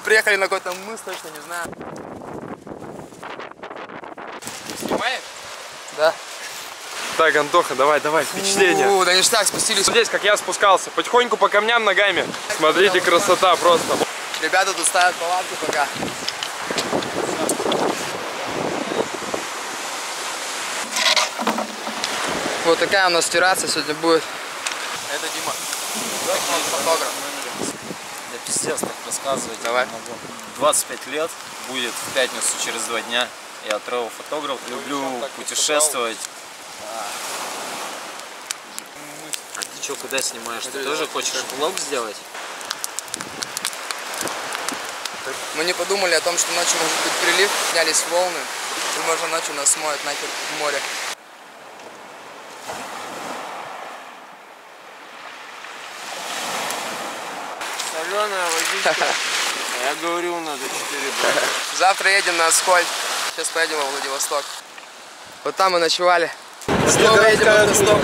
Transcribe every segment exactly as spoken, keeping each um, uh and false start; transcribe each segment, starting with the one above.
приехали на какой-то мыс, точно не знаю. Снимаешь? Да. Так, Антоха, давай, давай, впечатление. О, да ништяк, спустились. Здесь, как я спускался, потихоньку по камням ногами. Смотрите, красота просто. Ребята тут ставят палатку пока. Вот такая у нас терраса сегодня будет. Это Дима. Он фотограф. Да пиздец так рассказывать. Давай. двадцать пять лет, будет в пятницу через два дня. Я travel фотограф, люблю путешествовать. А ты что, куда снимаешь? Ты тоже хочешь влог сделать? Мы не подумали о том, что ночью может быть прилив, снялись волны, и можно ночью нас смоет нахер в море. Соленая водичка. Я говорил, надо четыре брать. Завтра едем на Аскольд. Сейчас поедем во Владивосток. Вот там мы ночевали. Снова едем на Владивосток.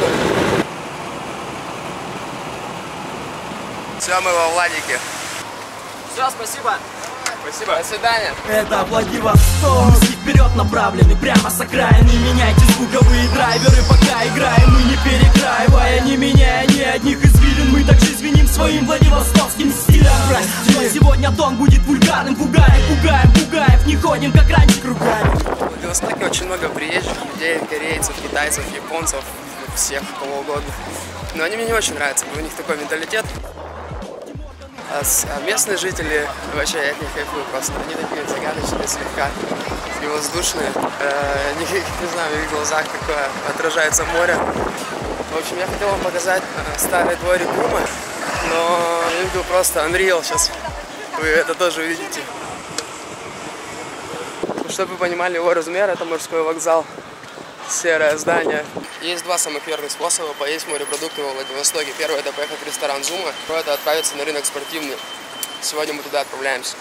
Все, мы во Владике. Все, спасибо. Спасибо. До свидания. Это Владивосток. Мысли вперед направлены, прямо с окраины. Меняйте звуковые драйверы, пока играем. Мы не перекраивая, не меняя ни одних извилин. Мы также звеним своим владивостокским стилем. Прости, сегодня тон будет вульгарным. Пугаем, пугаем, пугаем. Не ходим, как раньше, кругами. В Владивостоке очень много приезжих людей, корейцев, китайцев, японцев, всех, кого угодно. Но они мне не очень нравятся, у них такой менталитет. А, с, а местные жители, вообще я от них кайфую просто. Они такие загадочные слегка и воздушные. Э, не, не знаю, в их глазах такое отражается море. В общем, я хотел вам показать старый дворик Крыма, но я видел просто Unreal сейчас. Вы это тоже увидите. Чтобы вы понимали его размер, это морской вокзал. Серое здание. Есть два самых верных способа поесть морепродукты во Владивостоке. Первый — это поехать в ресторан Зума, второй — это отправиться на рынок спортивный. Сегодня мы туда отправляемся.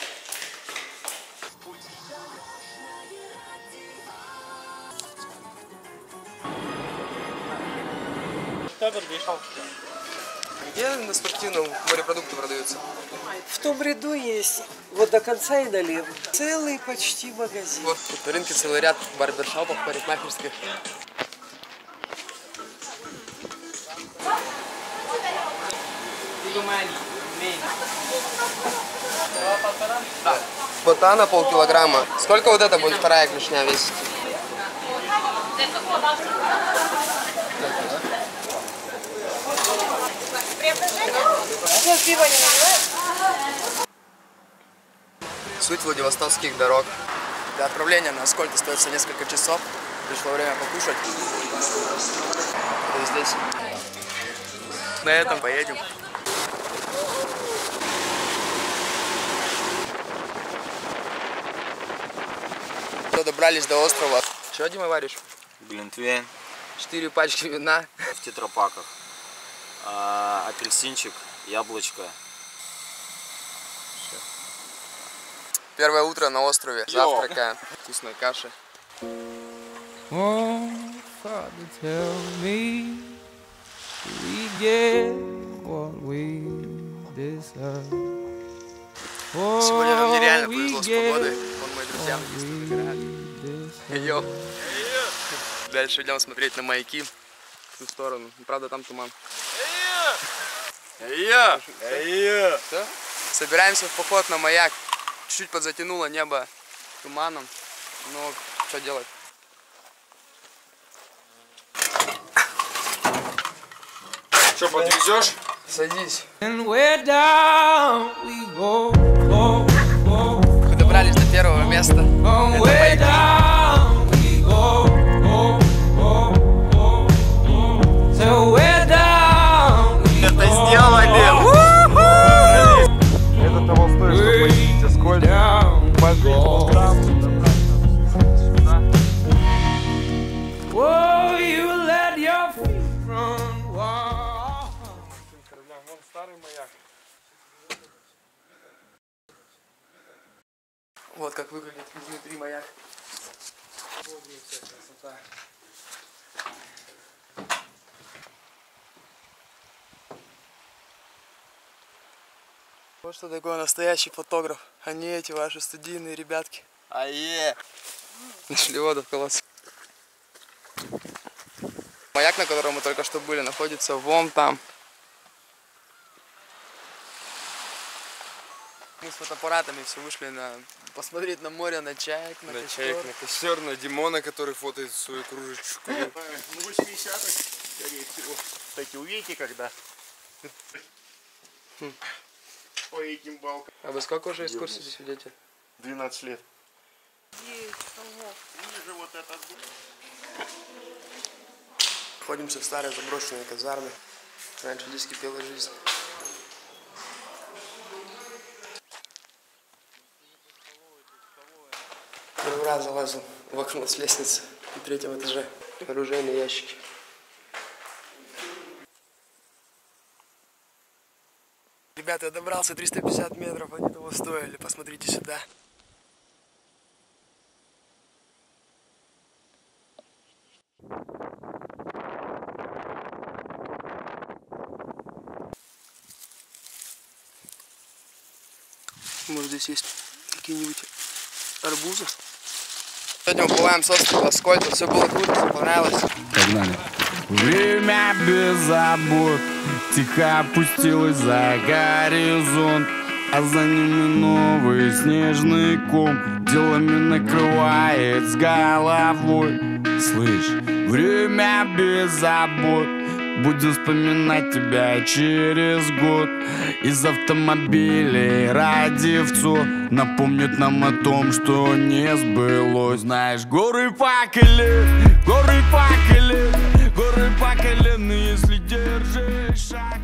Где на спортивном морепродукты продаются? В том ряду есть, вот до конца и налево. Целый почти магазин. Вот тут на рынке целый ряд барбершопов, парикмахерских. Да. Ботана полкилограмма. Сколько вот это будет вторая клешня весить? Суть владивостокских дорог. Для отправления на Аскольд остается несколько часов. Пришло время покушать. И здесь. На этом поедем. Добрались до острова. Что, Дима, варишь? Глинтвейн. Четыре пачки вина. В тетрапаках. А, апельсинчик, яблочко. Все. Первое утро на острове. Завтракаем. Вкусной каши. Сегодня нам нереально повезло с погодой. Вон мои друзья вместе загорают. Йо. Дальше идем смотреть на маяки. В ту сторону. Правда, там туман. Эй-я! Эй-я! Все? Собираемся в поход на маяк. Чуть-чуть подзатянуло небо туманом. Но что делать? Что, подвезешь? Садись. Мы добрались до первого места. Это маяки. Это сделали! Это того стоит, чтобы поедете сколько. Позвольте там, сюда. Вон старый маяк. Вот как выглядит изнутри маяк. Вот вся красота. Вот что такое настоящий фотограф, а не эти ваши студийные ребятки. Ае! Нашли воду в колодце. Маяк, на котором мы только что были, находится вон там. Мы с фотоаппаратами все вышли на посмотреть на море, на чаек, на, на костер. чаек, на костер, на Димона, который фотоет свою кружечку. Ну, восьмидесятых, скорее всего. Кстати, увидите, когда по этим балкам. А вы сколько уже экскурсий здесь ведете? двенадцать лет. Ниже вот этот дом. Находимся в старой заброшенной казарме. Раньше здесь кипела жизнь. Первый раз залазил в окно с лестницы на третьем этаже. Оружейные ящики. Ребята, я добрался триста пятьдесят метров, они того стоили. Посмотрите сюда. Может, здесь есть какие-нибудь арбузы? Сегодня уплываем с острова Аскольда. Все было круто, все понравилось. Погнали. Время без забот тихо опустилось за горизонт, а за ними новый снежный ком делами накрывает с головой. Слышь, время без забот, будем вспоминать тебя через год. Из автомобилей радиовцов напомнят нам о том, что не сбылось. Знаешь, горы факели, горы факели, горы факелены, если держишь шаг.